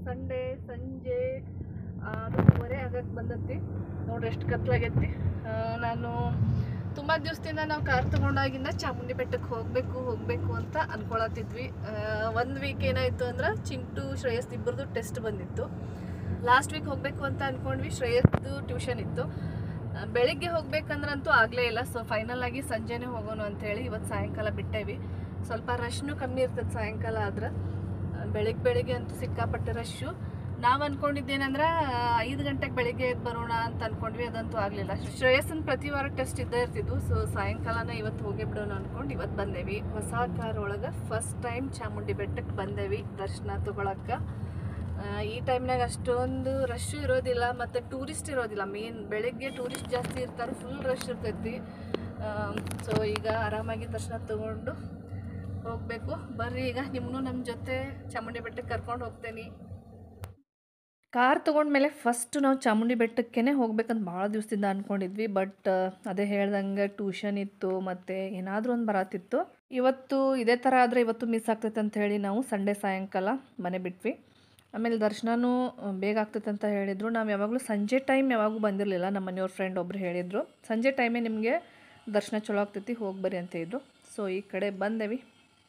Sunday ಸಂಜೆ 6:30 ಆಗಕ್ಕೆ ಬಂದತ್ತಿ ನೋಡ್ರಿ ಎಷ್ಟು ಕತ್ಲಾಗೈತಿ. ನಾನು ತುಂಬ ದಿವಸದಿಂದ ನಾವು ಕಾರ್ ತೊಗೊಂಡಾಗಿಂದ ಚಾಮುಂಡಿ ಬೆಟ್ಟಕ್ಕೆ ಹೋಗಬೇಕು ಅಂತ ಅಂದ್ಕೊಳತ್ತಿದ್ವಿ. ಒಂದು ವೀಕ್ ಏನಾಯಿತು ಅಂದ್ರೆ ಚಿಂಟು ಶ್ರೇಯಸ್ ಇಬ್ಬರದು ಟೆಸ್ಟ್ ಬಂದಿತ್ತು. ಲಾಸ್ಟ್ ವೀಕ್ ಹೋಗಬೇಕು ಅಂತ ಅಂದ್ಕೊಂಡ್ವಿ. ಶ್ರೇಯಸ್ದು ಟ್ಯೂಷನ್ ಇತ್ತು. ಬೆಳಿಗ್ಗೆ ಹೋಗ್ಬೇಕಂದ್ರಂತೂ ಆಗಲೇ ಇಲ್ಲ. ಸೊ ಫೈನಲ್ ಆಗಿ ಸಂಜೆನೇ ಹೋಗೋಣ ಅಂಥೇಳಿ ಇವತ್ತು ಸಾಯಂಕಾಲ ಬಿಟ್ಟೇವಿ. ಸ್ವಲ್ಪ ರಶ್ನು ಕಮ್ಮಿ ಇರ್ತದೆ ಸಾಯಂಕಾಲ ಆದ್ರೆ. ಬೆಳಿಗ್ಗೆ ಅಂತೂ ಸಿಕ್ಕಾಪಟ್ಟೆ ರಶ್ಶು. ನಾವು ಅಂದ್ಕೊಂಡಿದ್ದೇನೆಂದ್ರೆ 5 ಗಂಟೆಗೆ ಬೆಳಿಗ್ಗೆ ಎದ್ದು ಬರೋಣ ಅಂತ ಅಂದ್ಕೊಂಡ್ವಿ. ಅದಂತೂ ಆಗಲಿಲ್ಲ. ಶ್ರೇಯಸ್ಸನ್ ಪ್ರತಿ ವಾರ ಟೆಸ್ಟ್ ಇದ್ದೇ ಇರ್ತಿದ್ವು. ಸೊ ಸಾಯಂಕಾಲನ ಇವತ್ತು ಹೋಗೇ ಬಿಡೋಣ ಅಂದ್ಕೊಂಡು ಇವತ್ತು ಬಂದೇವಿ. ಹೊಸ ಕಾರ್ ಒಳಗೆ ಫಸ್ಟ್ ಟೈಮ್ ಚಾಮುಂಡಿ ಬೆಟ್ಟಕ್ಕೆ ಬಂದೇವಿ ದರ್ಶನ ತೊಗೊಳಕ್ಕೆ. ಈ ಟೈಮ್ನಾಗ ಅಷ್ಟೊಂದು ರಶ್ಶು ಇರೋದಿಲ್ಲ ಮತ್ತು ಟೂರಿಸ್ಟ್ ಇರೋದಿಲ್ಲ. ಮೇನ್ ಬೆಳಗ್ಗೆ ಟೂರಿಸ್ಟ್ ಜಾಸ್ತಿ ಇರ್ತಾರೆ, ಫುಲ್ ರಶ್ ಇರ್ತೈತಿ. ಸೊ ಈಗ ಆರಾಮಾಗಿ ದರ್ಶನ ತೊಗೊಂಡು ಹೋಗಬೇಕು. ಬರ್ರಿ ಈಗ ನಿಮ್ಮನ್ನು ನಮ್ಮ ಜೊತೆ ಚಾಮುಂಡಿ ಬೆಟ್ಟಕ್ಕೆ ಕರ್ಕೊಂಡು ಹೋಗ್ತೇನೆ. ಕಾರ್ ತೊಗೊಂಡ್ಮೇಲೆ ಫಸ್ಟ್ ನಾವು ಚಾಮುಂಡಿ ಬೆಟ್ಟಕ್ಕೇ ಹೋಗ್ಬೇಕಂತ ಭಾಳ ದಿವಸದಿಂದ ಅಂದ್ಕೊಂಡಿದ್ವಿ. ಬಟ್ ಅದೇ ಹೇಳ್ದಂಗೆ ಟ್ಯೂಷನ್ ಇತ್ತು ಮತ್ತು ಏನಾದರೂ ಒಂದು ಬರತ್ತಿತ್ತು. ಇವತ್ತು ಇದೇ ಥರ ಆದರೆ ಇವತ್ತು ಮಿಸ್ ಆಗ್ತೈತೆ ಅಂತ ಹೇಳಿ ನಾವು ಸಂಡೇ ಸಾಯಂಕಾಲ ಮನೆ ಬಿಟ್ವಿ. ಆಮೇಲೆ ದರ್ಶನವೂ ಬೇಗ ಆಗ್ತೈತೆ ಅಂತ ಹೇಳಿದರು. ನಾವು ಯಾವಾಗಲೂ ಸಂಜೆ ಟೈಮ್ ಯಾವಾಗೂ ಬಂದಿರಲಿಲ್ಲ. ನಮ್ಮ ಮನೆಯವ್ರ ಫ್ರೆಂಡ್ ಒಬ್ಬರು ಹೇಳಿದರು, ಸಂಜೆ ಟೈಮೇ ನಿಮಗೆ ದರ್ಶನ ಚಲೋ ಆಗ್ತೈತಿ, ಹೋಗಿ ಬರ್ರಿ ಅಂತ ಹೇಳಿದ್ರು. ಸೊ ಈ ಕಡೆ ಬಂದೇವಿ.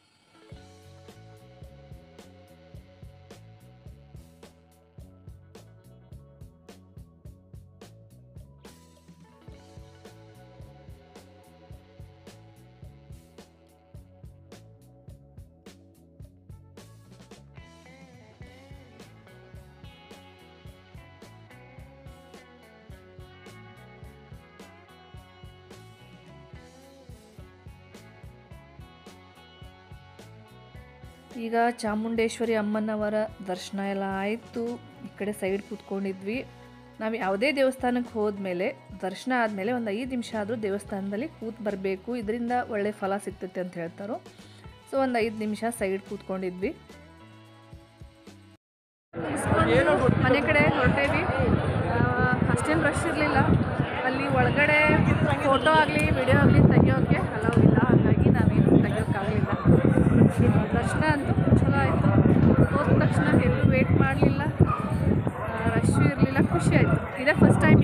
ಈಗ ಚಾಮುಂಡೇಶ್ವರಿ ಅಮ್ಮನವರ ದರ್ಶನ ಎಲ್ಲ ಆಯಿತು. ಈ ಕಡೆ ಸೈಡ್ ಕೂತ್ಕೊಂಡಿದ್ವಿ. ನಾವು ಯಾವುದೇ ದೇವಸ್ಥಾನಕ್ಕೆ ಹೋದ್ಮೇಲೆ ದರ್ಶನ ಆದಮೇಲೆ ಒಂದು 5 ನಿಮಿಷ ಆದರೂ ದೇವಸ್ಥಾನದಲ್ಲಿ ಕೂತ್ ಬರಬೇಕು, ಇದರಿಂದ ಒಳ್ಳೆ ಫಲ ಸಿಗ್ತೈತೆ ಅಂತ ಹೇಳ್ತಾರೆ. ಸೊ ಒಂದು 5 ನಿಮಿಷ ಸೈಡ್ ಕೂತ್ಕೊಂಡಿದ್ವಿ. ಮನೆ ಕಡೆ ಹೊರಟೇವಿ. ಅಷ್ಟೇನು ರಶ್ ಇರಲಿಲ್ಲ. ಅಲ್ಲಿ ಒಳಗಡೆ ಫೋಟೋ ಆಗಲಿ ವಿಡಿಯೋ ಆಗಲಿ ತೆಗಿಯೋಕ್ಕೆ ಅಲೌ ಇಲ್ಲ. ಹಾಗಾಗಿ ನಾವೇನು ತೆಗಿಯೋಕ್ಕಾಗಲಿಲ್ಲ. ದರ್ಶನ ಅಂತೂ ಚಲೋ ಆಯಿತು. ಹೋದ ತಕ್ಷಣ ಎಲ್ಲೂ ವೇಟ್ ಮಾಡಲಿಲ್ಲ, ರಶ್ಶು ಇರಲಿಲ್ಲ, ಖುಷಿ ಆಯಿತು. ಇದೇ ಫಸ್ಟ್ ಟೈಮ್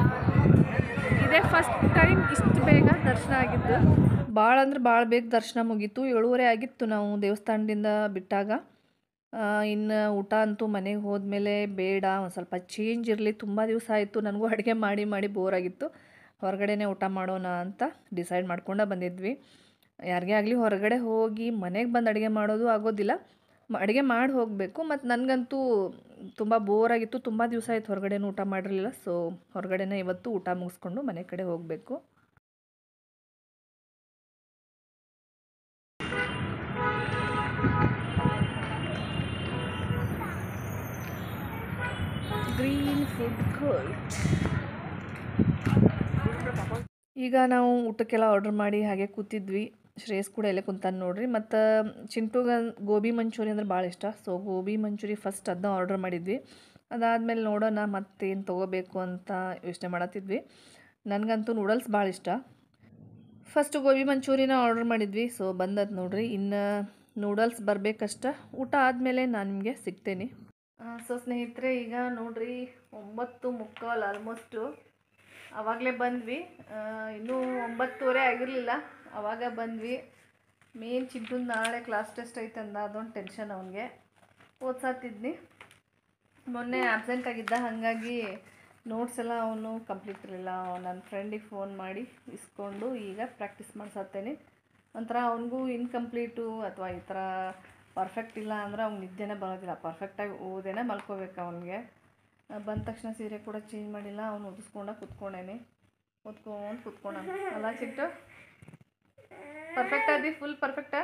ಇಷ್ಟು ಬೇಗ ದರ್ಶನ ಆಗಿದ್ದು. ಭಾಳ ಅಂದ್ರೆ ಭಾಳ ಬೇಗ ದರ್ಶನ ಮುಗೀತು. 7:30 ಆಗಿತ್ತು ನಾವು ದೇವಸ್ಥಾನದಿಂದ ಬಿಟ್ಟಾಗ. ಇನ್ನು ಊಟ ಅಂತೂ ಮನೆಗೆ ಹೋದ್ಮೇಲೆ ಬೇಡ, ಒಂದು ಸ್ವಲ್ಪ ಚೇಂಜ್ ಇರಲಿ. ತುಂಬ ದಿವಸ ಆಯಿತು, ನನಗೂ ಅಡುಗೆ ಮಾಡಿ ಬೋರ್ ಆಗಿತ್ತು. ಹೊರಗಡೆನೇ ಊಟ ಮಾಡೋಣ ಅಂತ ಡಿಸೈಡ್ ಮಾಡ್ಕೊಂಡು ಬಂದಿದ್ವಿ. ಯಾರಿಗೇ ಆಗಲಿ ಹೊರಗಡೆ ಹೋಗಿ ಮನೆಗೆ ಬಂದು ಅಡುಗೆ ಮಾಡೋದು ಆಗೋದಿಲ್ಲ. ಅಡುಗೆ ಮಾಡಿ ಹೋಗಬೇಕು. ಮತ್ತು ನನಗಂತೂ ತುಂಬ ಬೋರಾಗಿತ್ತು. ತುಂಬ ದಿವಸ ಆಯಿತು ಹೊರಗಡೆನೂ ಊಟ ಮಾಡಿರಲಿಲ್ಲ. ಸೊ ಹೊರಗಡೆನೇ ಇವತ್ತು ಊಟ ಮುಗಿಸ್ಕೊಂಡು ಮನೆ ಕಡೆ ಹೋಗಬೇಕು. Green food court. ಈಗ ನಾವು ಊಟಕ್ಕೆಲ್ಲ ಆರ್ಡ್ರ್ ಮಾಡಿ ಹಾಗೆ ಕೂತಿದ್ವಿ. ಶ್ರೇಯಸ್ ಕೂಡ ಎಲ್ಲೇ ಕುಂತಾನೆ ನೋಡ್ರಿ. ಮತ್ತು ಚಿಂಟುಗೆ ಗೋಬಿ ಮಂಚೂರಿ ಅಂದ್ರೆ ಭಾಳ ಇಷ್ಟ. ಸೊ ಗೋಬಿ ಮಂಚೂರಿ ಫಸ್ಟ್ ಅದನ್ನ ಆರ್ಡ್ರ್ ಮಾಡಿದ್ವಿ. ಅದಾದಮೇಲೆ ನೋಡೋಣ ಮತ್ತೇನು ತೊಗೋಬೇಕು ಅಂತ ಯೋಚನೆ ಮಾಡತ್ತಿದ್ವಿ. ನನಗಂತೂ ನೂಡಲ್ಸ್ ಭಾಳ ಇಷ್ಟ. ಫಸ್ಟು ಗೋಬಿ ಮಂಚೂರಿನ ಆರ್ಡ್ರ್ ಮಾಡಿದ್ವಿ. ಸೊ ಬಂದದ್ದು ನೋಡ್ರಿ. ಇನ್ನು ನೂಡಲ್ಸ್ ಬರಬೇಕಷ್ಟ. ಊಟ ಆದಮೇಲೆ ನಾನು ನಿಮಗೆ ಸಿಗ್ತೇನೆ. ಸೊ ಸ್ನೇಹಿತರೆ, ಈಗ ನೋಡ್ರಿ 9:15 ಆಲ್ಮೋಸ್ಟು. ಆವಾಗಲೇ ಬಂದ್ವಿ. ಇನ್ನೂ 9:30 ಆಗಿರಲಿಲ್ಲ ಆವಾಗ ಬಂದ್ವಿ. ಮೇನ್ ಚಿಂಟು ನಾಳೆ ಕ್ಲಾಸ್ ಟೆಸ್ಟ್ ಐತೆ ಅಂದ, ಅದೊಂದು ಟೆನ್ಷನ್ ಅವನಿಗೆ. ಓದ್ಸಾತಿದ್ನಿ. ಮೊನ್ನೆ ಆಬ್ಸೆಂಟ್ ಆಗಿದ್ದ, ಹಾಗಾಗಿ ನೋಟ್ಸ್ ಎಲ್ಲ ಅವನು ಕಂಪ್ಲೀಟ್ ಇರಲಿಲ್ಲ. ನನ್ನ ಫ್ರೆಂಡಿಗೆ ಫೋನ್ ಮಾಡಿ ಇಸ್ಕೊಂಡು ಈಗ ಪ್ರಾಕ್ಟೀಸ್ ಮಾಡಿಸತ್ತೇನೆ. ಒಂಥರ ಅವನಿಗೂ ಇನ್ಕಂಪ್ಲೀಟು ಅಥವಾ ಈ ಥರ ಪರ್ಫೆಕ್ಟ್ ಇಲ್ಲ ಅಂದ್ರೆ ಅವ್ನಿಗೆ ನಿದ್ದೆನೇ ಬರೋದಿಲ್ಲ. ಪರ್ಫೆಕ್ಟಾಗಿ ಓದೇನೆ ಮಲ್ಕೋಬೇಕು ಅವನಿಗೆ. ಬಂದ ತಕ್ಷಣ ಸೀರೆ ಕೂಡ ಚೇಂಜ್ ಮಾಡಿಲ್ಲ. ಅವ್ನು ಓದಿಸ್ಕೊಂಡ ಕೂತ್ಕೊಂಡೇನೆ. ಓದ್ಕೊಂಡು ಕೂತ್ಕೊಂಡ ಅಲ್ಲ ಚಿಟ್ಟು? ಪರ್ಫೆಕ್ಟ್ ಆದಿ? ಫುಲ್ ಪರ್ಫೆಕ್ಟಾ?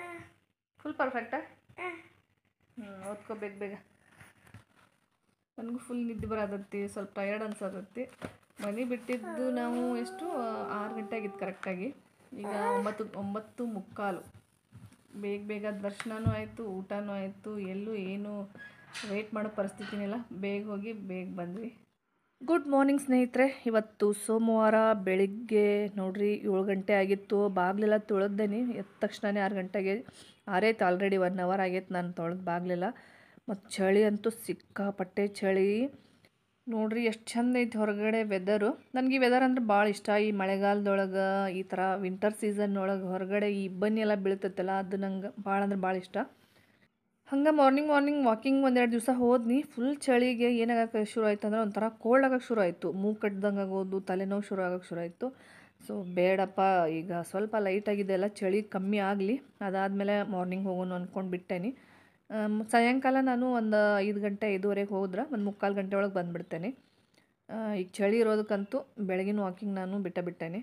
ಓದ್ಕೋಬೇಕು ಬೇಗ. ನನಗೂ ಫುಲ್ ನಿದ್ದೆ ಬರೋದತ್ತಿ, ಸ್ವಲ್ಪ ಟಯರ್ಡ್ ಅನ್ಸೋದತ್ತಿ. ಮನೆ ಬಿಟ್ಟಿದ್ದು ನಾವು ಎಷ್ಟು 6 ಗಂಟೆ ಆಗಿತ್ತು ಕರೆಕ್ಟಾಗಿ. ಈಗ 9:15. ಬೇಗ ದರ್ಶನವೂ ಆಯಿತು, ಊಟನೂ ಆಯಿತು. ಎಲ್ಲೂ ಏನು ವೆಯ್ಟ್ ಮಾಡೋ ಪರಿಸ್ಥಿತಿನಿಲ್ಲ. ಬೇಗ ಹೋಗಿ ಬೇಗ ಬಂದ್ವಿ. ಗುಡ್ ಮಾರ್ನಿಂಗ್ ಸ್ನೇಹಿತರೆ. ಇವತ್ತು ಸೋಮವಾರ ಬೆಳಿಗ್ಗೆ ನೋಡ್ರಿ 7 ಗಂಟೆ ಆಗಿತ್ತು. ಬಾಗಿಲೆಲ್ಲ ತೊಳೆದೇನಿ. ಎದ್ದ ತಕ್ಷಣವೇ 6 ಗಂಟೆಗೆ ಆರೈತು. ಆಲ್ರೆಡಿ 1 ಅವರ್ ಆಗೈತೆ ನಾನು ತೊಳೆದು ಬಾಗಿಲೆಲ್ಲ. ಮತ್ತು ಚಳಿ ಅಂತೂ ಸಿಕ್ಕಾಪಟ್ಟೆ ಚಳಿ ನೋಡ್ರಿ ಎಷ್ಟು ಚಂದ ಐತಿ ಹೊರಗಡೆ ವೆದರು. ನನಗೆ ಈ ವೆದರ್ ಅಂದ್ರೆ ಭಾಳ ಇಷ್ಟ. ಈ ಮಳೆಗಾಲದೊಳಗೆ ಈ ಥರ ವಿಂಟರ್ ಸೀಸನ್ ಒಳಗೆ ಹೊರಗಡೆ ಈ ಇಬ್ಬನಿ ಎಲ್ಲ ಬೀಳ್ತೈತಲ್ಲ ಅದು ನಂಗೆ ಭಾಳ ಅಂದ್ರೆ ಭಾಳ ಇಷ್ಟ. ಹಂಗೆ ಮಾರ್ನಿಂಗ್ ವಾಕಿಂಗ್ ಒಂದೆರಡು ದಿವಸ ಹೋದ್ನಿ. ಫುಲ್ ಚಳಿಗೆ ಏನಾಗಕ್ಕೆ ಶುರು ಆಯ್ತು ಅಂದ್ರೆ ಒಂಥರ ಕೋಲ್ಡ್ ಆಗೋಕ್ಕೆ ಶುರು ಆಯಿತು. ಮೂಗು ಕಟ್ದಂಗೆ ಆಗೋದು, ತಲೆನೋವು ಶುರು ಆಗೋಕ್ಕೆ ಶುರು ಆಯಿತು. ಸೊ ಬೇಡಪ್ಪ, ಈಗ ಸ್ವಲ್ಪ ಲೈಟಾಗಿದೆ ಎಲ್ಲ, ಚಳಿ ಕಮ್ಮಿ ಆಗಲಿ, ಅದಾದಮೇಲೆ ಮಾರ್ನಿಂಗ್ ಹೋಗೋಣ ಅಂದ್ಕೊಂಡು ಬಿಟ್ಟೇನಿ. ಸಾಯಂಕಾಲ ನಾನು ಒಂದು 5 ಗಂಟೆ 5:30 ಹೋದ್ರೆ ಒಂದು 3/4 ಗಂಟೆ ಒಳಗೆ ಬಂದುಬಿಡ್ತೇನೆ. ಈಗ ಚಳಿ ಇರೋದಕ್ಕಂತೂ ಬೆಳಗಿನ ವಾಕಿಂಗ್ ನಾನು ಬಿಟ್ಟೇನೆ.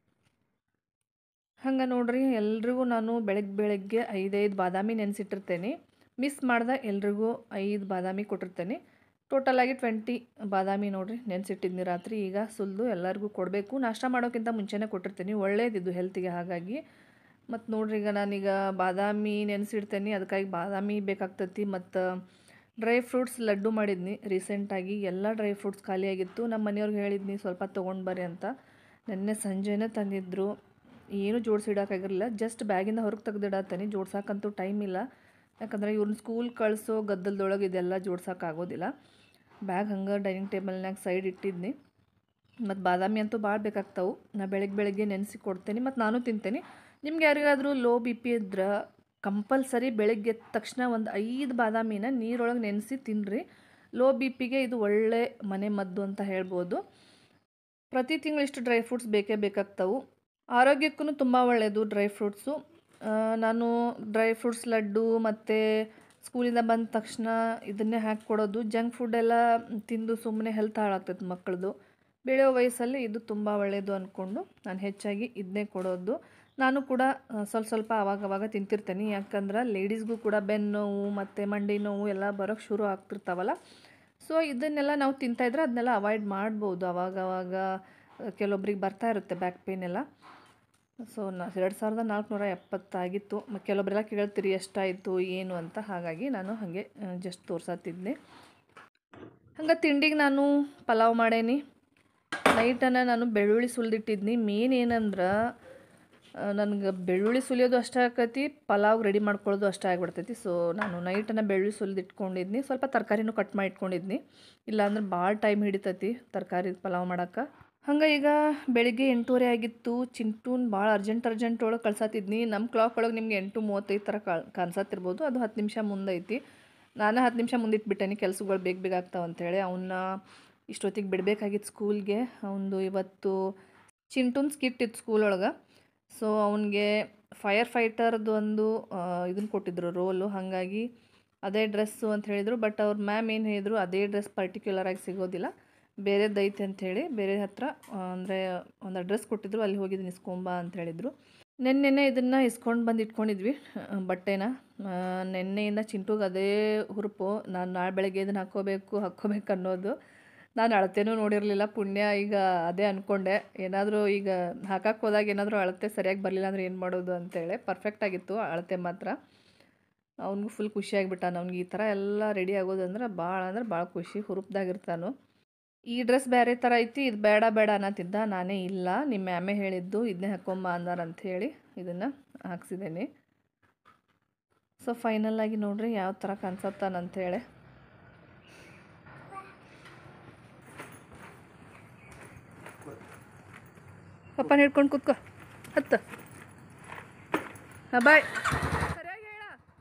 ಹಂಗೆ ನೋಡ್ರಿ, ಎಲ್ರಿಗೂ ನಾನು ಬೆಳಗ್ಗೆ 5 ಬಾದಾಮಿ ನೆನೆಸಿಟ್ಟಿರ್ತೇನೆ. ಮಿಸ್ ಮಾಡ್ದೆ ಎಲ್ರಿಗೂ 5 ಬಾದಾಮಿ ಕೊಟ್ಟಿರ್ತೇನೆ. ಟೋಟಲಾಗಿ 20 ಬಾದಾಮಿ ನೋಡ್ರಿ ನೆನೆಸಿಟ್ಟಿದ್ನಿ ರಾತ್ರಿ. ಈಗ ಸುಲಿದು ಎಲ್ಲರಿಗೂ ಕೊಡಬೇಕು. ನಾಷ್ಟ ಮಾಡೋಕ್ಕಿಂತ ಮುಂಚೆನೇ ಕೊಟ್ಟಿರ್ತೀನಿ, ಒಳ್ಳೇದಿದ್ದು ಹೆಲ್ತಿಗೆ. ಹಾಗಾಗಿ ಮತ್ತು ನೋಡ್ರಿ, ಈಗ ನಾನೀಗ ಬಾದಾಮಿ ನೆನೆಸಿಡ್ತೇನೆ, ಅದಕ್ಕಾಗಿ ಬಾದಾಮಿ ಬೇಕಾಗ್ತೈತಿ. ಮತ್ತು ಡ್ರೈ ಫ್ರೂಟ್ಸ್ ಲಡ್ಡು ಮಾಡಿದ್ನಿ ರೀಸೆಂಟಾಗಿ. ಎಲ್ಲ ಡ್ರೈ ಫ್ರೂಟ್ಸ್ ಖಾಲಿಯಾಗಿತ್ತು. ನಮ್ಮ ಮನೆಯವ್ರಿಗೆ ಹೇಳಿದ್ನಿ ಸ್ವಲ್ಪ ತೊಗೊಂಡು ಬರ್ರಿ ಅಂತ. ನೆನ್ನೆ ಸಂಜೆನೇ ತಂದಿದ್ರು. ಏನೂ ಜೋಡಿಸಿಡೋಕ್ಕಾಗಿರಲಿಲ್ಲ, ಜಸ್ಟ್ ಬ್ಯಾಗಿಂದ ಹೊರಗೆ ತೆಗೆದಿಡತ್ತೇನೆ. ಜೋಡ್ಸೋಕ್ಕಂತೂ ಟೈಮ್ ಇಲ್ಲ, ಯಾಕಂದರೆ ಇವ್ರನ್ನ ಸ್ಕೂಲ್ ಕಳಿಸೋ ಗದ್ದಲದೊಳಗೆ ಇದೆಲ್ಲ ಜೋಡ್ಸೋಕ್ಕಾಗೋದಿಲ್ಲ. ಬ್ಯಾಗ್ ಹಂಗೆ ಡೈನಿಂಗ್ ಟೇಬಲ್ನಾಗ ಸೈಡ್ ಇಟ್ಟಿದ್ನಿ. ಮತ್ತು ಬಾದಾಮಿ ಅಂತೂ ಭಾಳ ಬೇಕಾಗ್ತಾವೆ. ನಾ ಬೆಳಗ್ಗೆ ನೆನೆಸಿ ಕೊಡ್ತೇನೆ, ಮತ್ತು ನಾನು ತಿಂತೇನೆ. ನಿಮ್ಗೆ ಯಾರಿಗಾದರೂ ಲೋ ಬಿ ಪಿ ಇದ್ರೆ ಕಂಪಲ್ಸರಿ ಬೆಳಗ್ಗೆ ಎದ್ದ ತಕ್ಷಣ ಒಂದು 5 ಬಾದಾಮಿನ ನೀರೊಳಗೆ ನೆನೆಸಿ ತಿನ್ನಿರಿ. ಲೋ ಬಿ ಪಿಗೆ ಇದು ಒಳ್ಳೆ ಮನೆ ಮದ್ದು ಅಂತ ಹೇಳ್ಬೋದು. ಪ್ರತಿ ತಿಂಗಳು ಇಷ್ಟು ಡ್ರೈ ಫ್ರೂಟ್ಸ್ ಬೇಕಾಗ್ತಾವೆ. ಆರೋಗ್ಯಕ್ಕೂ ತುಂಬ ಒಳ್ಳೆಯದು ಡ್ರೈ ಫ್ರೂಟ್ಸು. ನಾನು ಡ್ರೈ ಫ್ರೂಟ್ಸ್ ಲಡ್ಡು ಮತ್ತು ಸ್ಕೂಲಿಂದ ಬಂದ ತಕ್ಷಣ ಇದನ್ನೇ ಹಾಕಿಕೊಡೋದು. ಜಂಕ್ ಫುಡ್ಡೆಲ್ಲ ತಿಂದು ಸುಮ್ಮನೆ ಹೆಲ್ತ್ ಹಾಳಾಗ್ತೈತೆ ಮಕ್ಕಳದು. ಬೆಳೆಯೋ ವಯಸ್ಸಲ್ಲಿ ಇದು ತುಂಬ ಒಳ್ಳೆಯದು ಅಂದ್ಕೊಂಡು ನಾನು ಹೆಚ್ಚಾಗಿ ಇದನ್ನೇ ಕೊಡೋದು. ನಾನು ಕೂಡ ಸ್ವಲ್ಪ ಆವಾಗವಾಗ ತಿಂತಿರ್ತೇನೆ, ಯಾಕಂದ್ರೆ ಲೇಡೀಸ್ಗೂ ಕೂಡ ಬೆನ್ನು ನೋವು ಮತ್ತು ಮಂಡಿ ನೋವು ಎಲ್ಲ ಬರೋಕ್ಕೆ ಶುರು ಆಗ್ತಿರ್ತಾವಲ್ಲ. ಸೊ ಇದನ್ನೆಲ್ಲ ನಾವು ತಿಂತಾಯಿದ್ರೆ ಅದನ್ನೆಲ್ಲ ಅವಾಯ್ಡ್ ಮಾಡ್ಬೋದು. ಅವಾಗವಾಗ ಕೆಲವೊಬ್ರಿಗೆ ಬರ್ತಾ ಇರುತ್ತೆ ಬ್ಯಾಕ್ ಪೇನ್ ಎಲ್ಲ. ಸೊ 2470 ಆಗಿತ್ತು. ಕೆಲವೊಬ್ಬರೆಲ್ಲ ಕೇಳ್ತೀರಿ ಎಷ್ಟಾಯಿತು ಏನು ಅಂತ, ಹಾಗಾಗಿ ನಾನು ಹಾಗೆ ಜಸ್ಟ್ ತೋರ್ಸತ್ತಿದ್ದೆ. ಹಂಗೆ ತಿಂಡಿಗೆ ನಾನು ಪಲಾವ್ ಮಾಡೇನಿ. ನೈಟನ್ನು ನಾನು ಬೆಳ್ಳುಳ್ಳಿ ಸುಲಿದಿಟ್ಟಿದ್ನಿ. ಮೇನ್ ಏನಂದ್ರೆ ನನಗೆ ಬೆಳ್ಳುಳ್ಳಿ ಸುಲಿಯೋದು ಅಷ್ಟೇ ಆಕೈತಿ, ಪಲಾವ್ ರೆಡಿ ಮಾಡ್ಕೊಳ್ಳೋದು ಅಷ್ಟೇ ಆಗಿಬಿಡ್ತೈತಿ. ಸೊ ನಾನು ನೈಟನ್ನು ಬೆಳ್ಳುಳ್ಳಿ ಸುಲಿದಿಟ್ಕೊಂಡಿದ್ನಿ. ಸ್ವಲ್ಪ ತರಕಾರಿನೂ ಕಟ್ ಮಾಡಿ ಇಟ್ಕೊಂಡಿದ್ನಿ, ಇಲ್ಲಾಂದ್ರೆ ಭಾಳ ಟೈಮ್ ಹಿಡಿತೈತಿ ತರಕಾರಿ ಪಲಾವ್ ಮಾಡೋಕ್ಕೆ. ಹಂಗೆ ಈಗ ಬೆಳಿಗ್ಗೆ 8:30 ಆಗಿತ್ತು. ಚಿಂಟೂನ್ ಭಾಳ ಅರ್ಜೆಂಟ್ ಒಳಗೆ ಕಳ್ಸತ್ತಿದ್ನಿ. ನಮ್ಮ ಕ್ಲಾಕ್ ಒಳಗೆ ನಿಮ್ಗೆ 8:35 ಥರ ಕಾಣಿಸತ್ತಿರ್ಬೋದು. ಅದು 10 ನಿಮಿಷ ಮುಂದೈತಿ. ನಾನು 10 ನಿಮಿಷ ಮುಂದಿಟ್ಬಿಟ್ಟೇನೆ, ಕೆಲಸಗಳು ಬೇಗ ಆಗ್ತಾವೆ ಅಂಥೇಳಿ. ಅವನ್ನ ಇಷ್ಟೊತ್ತಿಗೆ ಬಿಡಬೇಕಾಗಿತ್ತು ಸ್ಕೂಲ್ಗೆ. ಅವನದು ಇವತ್ತು ಚಿಂಟೂನ್ ಸ್ಕಿಟ್ ಇತ್ತು ಸ್ಕೂಲೊಳಗೆ. ಸೊ ಅವನಿಗೆ ಫೈರ್ ಫೈಟರ್ದು ಒಂದು ಇದನ್ನು ಕೊಟ್ಟಿದ್ರು ರೋಲು. ಹಾಗಾಗಿ ಅದೇ ಡ್ರೆಸ್ಸು ಅಂತ ಹೇಳಿದರು. ಬಟ್ ಅವ್ರ ಮ್ಯಾಮ್ ಏನು ಹೇಳಿದರು, ಅದೇ ಡ್ರೆಸ್ ಪರ್ಟಿಕ್ಯುಲರಾಗಿ ಸಿಗೋದಿಲ್ಲ, ಬೇರೆದೈತೆ ಅಂಥೇಳಿ ಬೇರೆ ಹತ್ರ ಅಂದರೆ ಒಂದು ಅಡ್ರೆಸ್ ಕೊಟ್ಟಿದ್ರು, ಅಲ್ಲಿ ಹೋಗಿದ್ದೀನಿ ಇಸ್ಕೊಂಬ ಅಂತ ಹೇಳಿದರು. ನೆನ್ನೆ ಇದನ್ನು ಇಸ್ಕೊಂಡು ಬಂದು ಇಟ್ಕೊಂಡಿದ್ವಿ ಬಟ್ಟೆನ. ನೆನ್ನೆಯಿಂದ ಚಿಂಟುಗೆ ಅದೇ ಹುರುಪು, ನಾನು ನಾಳೆ ಬೆಳಗ್ಗೆ ಇದನ್ನು ಹಾಕ್ಕೋಬೇಕು ಅನ್ನೋದು. ನಾನು ಅಳತೆನೂ ನೋಡಿರಲಿಲ್ಲ, ಪುಣ್ಯ. ಈಗ ಅದೇ ಅಂದ್ಕೊಂಡೆ, ಏನಾದರೂ ಈಗ ಹಾಕಕ್ಕೆ ಹೋದಾಗ ಏನಾದರೂ ಅಳತೆ ಸರಿಯಾಗಿ ಬರಲಿಲ್ಲ ಅಂದರೆ ಏನು ಮಾಡೋದು ಅಂತೇಳಿ. ಪರ್ಫೆಕ್ಟಾಗಿತ್ತು ಅಳತೆ ಮಾತ್ರ. ಅವ್ನಿಗೂ ಫುಲ್ ಖುಷಿಯಾಗಿಬಿಟ್ಟ. ಅವ್ನಿಗೆ ಈ ಥರ ಎಲ್ಲ ರೆಡಿ ಆಗೋದಂದ್ರೆ ಭಾಳ ಖುಷಿ, ಹುರುಪ್ದಾಗಿರ್ತಾನು. ಈ ಡ್ರೆಸ್ ಬೇರೆ ಥರ ಐತಿ, ಇದು ಬೇಡ ಅನ್ನತ್ತಿದ್ದ. ನಾನೇ ಇಲ್ಲ, ನಿಮ್ಮ ಮ್ಯಾಮೇ ಹೇಳಿದ್ದು ಇದನ್ನೇ ಹಾಕೊಂಬ ಅಂದಾರ ಅಂಥೇಳಿ ಇದನ್ನು ಹಾಕ್ಸಿದ್ದೇನೆ. ಸೊ ಫೈನಲ್ಲಾಗಿ ನೋಡ್ರಿ ಯಾವ ಥರ ಕಾಣಿಸತ್ತಾನಂಥೇಳಿ. ಪಪ್ಪನ ಹಿಡ್ಕೊಂಡು ಕೂತ್ಕೋ, ಹತ್ತು. ಹಾಂ ಬಾಯ್, ಸರಿಯಾಗಿ ಹೇಳ.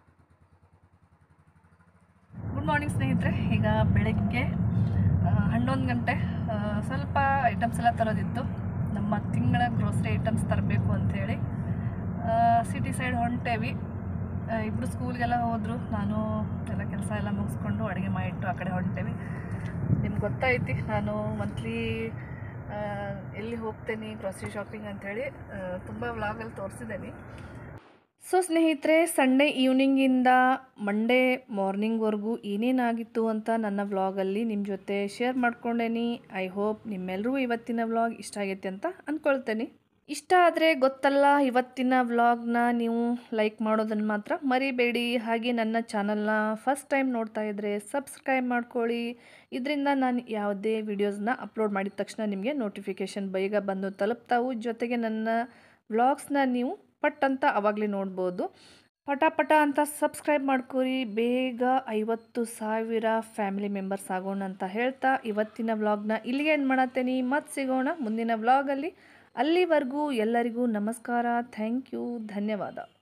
ಗುಡ್ ಮಾರ್ನಿಂಗ್ ಸ್ನೇಹಿತರೆ. ಈಗ ಬೆಳಗ್ಗೆ 11 ಗಂಟೆ. ಸ್ವಲ್ಪ ಐಟಮ್ಸ್ ಎಲ್ಲ ತರೋದಿತ್ತು, ನಮ್ಮ ತಿಂಗಳ ಗ್ರೋಸರಿ ಐಟಮ್ಸ್ ತರಬೇಕು ಅಂಥೇಳಿ ಸಿಟಿ ಸೈಡ್ ಹೊಂಟೇವಿ. ಇಬ್ಬರು ಸ್ಕೂಲ್ಗೆಲ್ಲ ಹೋದರು. ನಾನು ಎಲ್ಲ ಕೆಲಸ ಎಲ್ಲ ಮುಗಿಸ್ಕೊಂಡು ಅಡುಗೆ ಮಾಡಿಟ್ಟು ಆ ಕಡೆ ಹೊಂಟೇವಿ. ನಿಮ್ಗೆ ಗೊತ್ತೈತಿ ನಾನು ಮಂತ್ಲಿ ಎಲ್ಲಿ ಹೋಗ್ತೇನೆ ಗ್ರೋಸರಿ ಶಾಪಿಂಗ್ ಅಂಥೇಳಿ ತುಂಬ ವ್ಲಾಗಲ್ಲಿ ತೋರಿಸಿದ್ದೇನೆ. ಸೊ ಸ್ನೇಹಿತರೆ, ಸಂಡೇ ಈವ್ನಿಂಗಿಂದ ಮಂಡೇ ಮಾರ್ನಿಂಗ್ವರೆಗೂ ಏನೇನಾಗಿತ್ತು ಅಂತ ನನ್ನ ವ್ಲಾಗಲ್ಲಿ ನಿಮ್ಮ ಜೊತೆ ಶೇರ್ ಮಾಡ್ಕೊಂಡೇನಿ. ಐ ಹೋಪ್ ನಿಮ್ಮೆಲ್ಲರಿಗೂ ಇವತ್ತಿನ ವ್ಲಾಗ್ ಇಷ್ಟ ಆಗೈತೆ ಅಂತ ಅಂದ್ಕೊಳ್ತೇನೆ. ಇಷ್ಟ ಆದರೆ ಗೊತ್ತಲ್ಲ, ಇವತ್ತಿನ ವ್ಲಾಗ್ನ ನೀವು ಲೈಕ್ ಮಾಡೋದನ್ನು ಮಾತ್ರ ಮರಿಬೇಡಿ. ಹಾಗೆ ನನ್ನ ಚಾನಲ್ನ ಫಸ್ಟ್ ಟೈಮ್ ನೋಡ್ತಾ ಇದ್ದರೆ ಸಬ್ಸ್ಕ್ರೈಬ್ ಮಾಡ್ಕೊಳ್ಳಿ. ಇದರಿಂದ ನಾನು ಯಾವುದೇ ವಿಡಿಯೋಸ್ನ ಅಪ್ಲೋಡ್ ಮಾಡಿದ ತಕ್ಷಣ ನಿಮಗೆ ನೋಟಿಫಿಕೇಷನ್ ಬೇಗ ಬಂದು ತಲುಪ್ತಾವು. ಜೊತೆಗೆ ನನ್ನ ವ್ಲಾಗ್ಸ್ನ ನೀವು ಪಟ್ ಅಂತ ಅವಾಗಲೇ ನೋಡ್ಬೋದು. ಪಟ ಪಟ ಅಂತ ಸಬ್ಸ್ಕ್ರೈಬ್ ಮಾಡ್ಕೊರಿ, ಬೇಗ 50,000 ಫ್ಯಾಮಿಲಿ ಮೆಂಬರ್ಸ್ ಆಗೋಣ ಅಂತ ಹೇಳ್ತಾ ಇವತ್ತಿನ ವ್ಲಾಗ್ನ ಇಲ್ಲಿಗೆ ಏನು ಮಾಡತ್ತೇನೆ. ಮತ್ತೆ ಸಿಗೋಣ ಮುಂದಿನ ವ್ಲಾಗಲ್ಲಿ. ಅಲ್ಲಿವರೆಗೂ ಎಲ್ಲರಿಗೂ ನಮಸ್ಕಾರ. Thank you. ಧನ್ಯವಾದ.